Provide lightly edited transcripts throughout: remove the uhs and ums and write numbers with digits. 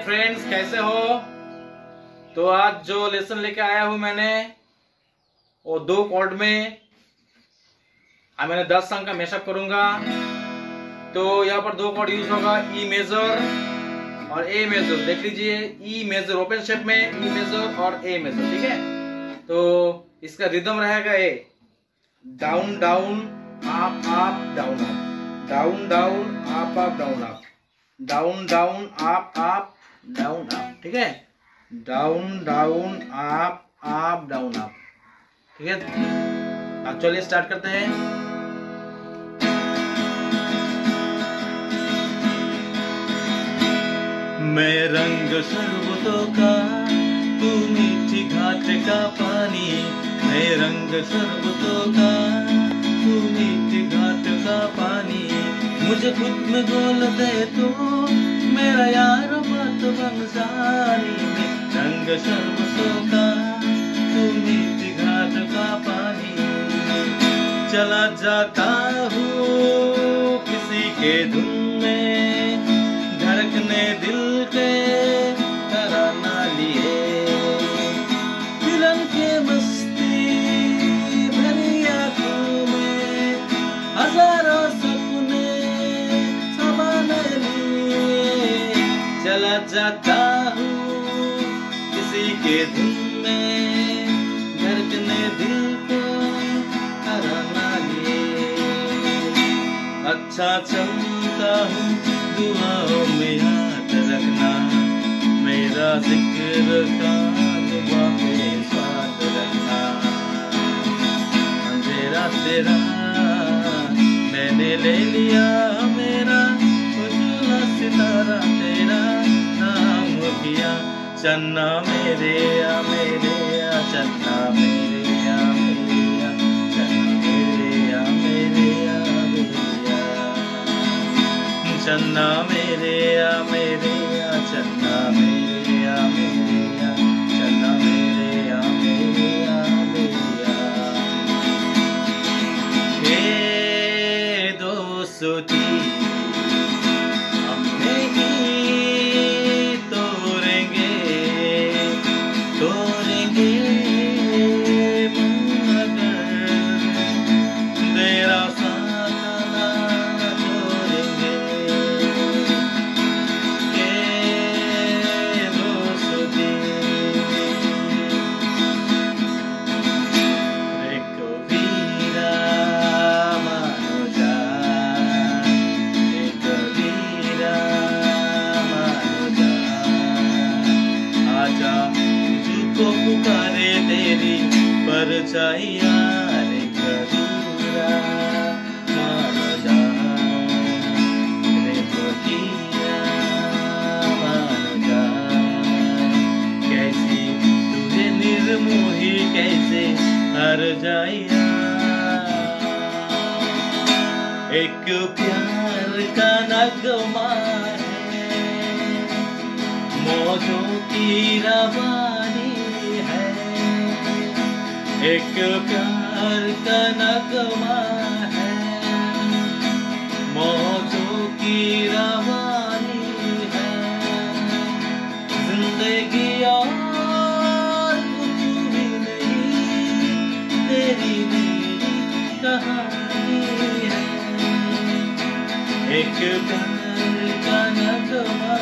Friends, कैसे हो? तो आज जो लेसन लेके आया हूं मैंने वो 2 कॉर्ड में आज मैंने 10 सॉन्ग का मैशअप करूंगा। तो यहाँ पर 2 कॉर्ड यूज होगा, ई मेजर और ए मेजर। देख लीजिए, ई मेजर ओपन शेप में, ई मेजर और ए मेजर, ठीक है। तो इसका रिदम रहेगा ए down down up up down up, down down up up down up, down down up up down up, ठीक है। Down down up down up, ठीक है। अब चलिए स्टार्ट करते हैं। मैं रंग शरबतों का, तू मीठी घाट का पानी। मैं रंग शरबतों का, तू मीठी घाट का पानी। मुझे खुद में घोल दे तू, मेरा यार बात बंसारी। मैं रंग शरबतों का, तू मीठी घाट का पानी। चला जाता हूँ किसी के धुन में, धड़कने दिल के तराना लिए। मिलन के मस्ती भरी आँखों में हजारों सपने सवाने लिए। चला जाता हूँ किसी के धुन में, धड़कने दिल को तराना लिए। अच्छा चलता हूँ, दुआओं में याद रखना, मेरा जिक्र का दुआ पे साथ रखना। अंधेरा तेरा मैंने ले लिया, मेरा उजला सितारा तेरा नाम किया। चन्ना मेरे आ मेरे आ, चन्ना मेरे आ मेरे आ, चन्ना मेरे आ मेरे आ मेरे आ। चन्ना मेरे आ मेरे आ, चन्ना मेरे आ मेरे आ, चन्ना मेरे आ मेरे आ मेरे आ। हे दोस्ती हम नहीं तोड़ेंगे, तोड़ेंगे मगर तेरा साथ ना छोड़ेंगे। पुकारे तेरी परछाइयां, रे कबीरा मान जा, रे फकीरा मान जा। कैसी तुझे निर्मोही कैसे हर जाइया। एक प्यार का नगमा है, मौजों की रवानी है। एक प्यार का नगमा है, मौजों की रवानी है। जिंदगी और कुछ भी नहीं, तेरी मेरी कहानी है। एक प्यार का नगमा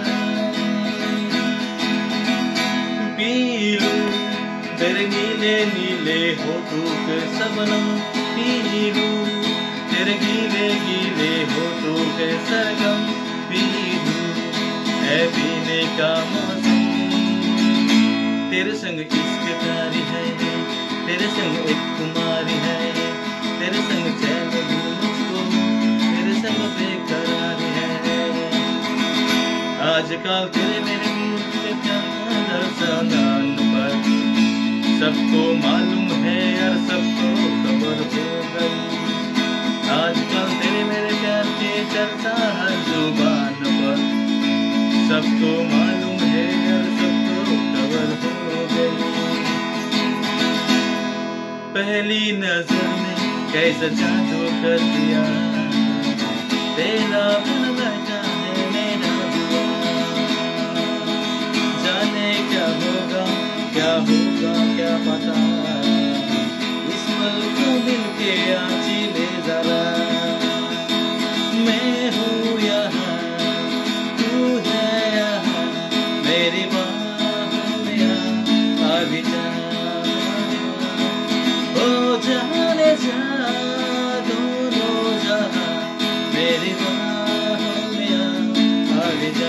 पीलू तेरे नीले नीले होठों के सबनम। पीलू तेरे गीले गीले होठों के सरगम। पीलू है पीने का मौसम, तेरे संग इश्क प्यारी है, तेरे संग एक कुमारी है। तेरे संग चैन भी मुझको, तेरे संग बेकरारी है। आजकल तेरे मेरे सामान पर सबको मालूम है और सबको खबर हो गई। आजकल तेरे मेरे प्यार के चर्चा हर जुबान पर सबको मालूम है और सबको खबर हो गई। पहली नजर में कैसा जादू कर दिया, तेरा बिन बैठा है मेरा दुआ। आता, इस पल को मिलके आंची ले जरा। मैं हूँ यहाँ, तू है यहाँ, मेरी बाहों में आ भी जा। ओ जाने जा दोनों जहाँ, मेरी बाहों में आ भी जा।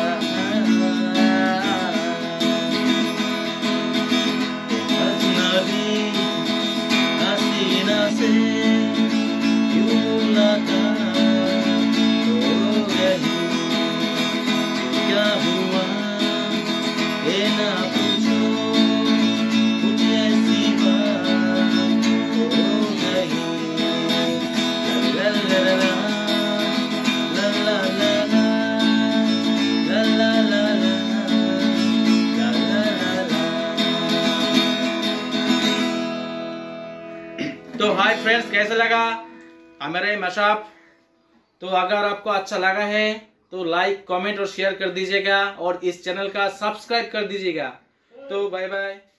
हसीना से यूं मुलाकात हो गई, क्या हुआ ये ना पूछो, कुछ ऐसी बात हो गई। ला ला ला ला ला ला ला ला ला ला ला। तो हाय फ्रेंड्स, कैसे लगा मेरा ये मैशअप? तो अगर आपको अच्छा लगा है तो लाइक, कमेंट और शेयर कर दीजिएगा और इस चैनल का सब्सक्राइब कर दीजिएगा। तो बाय बाय।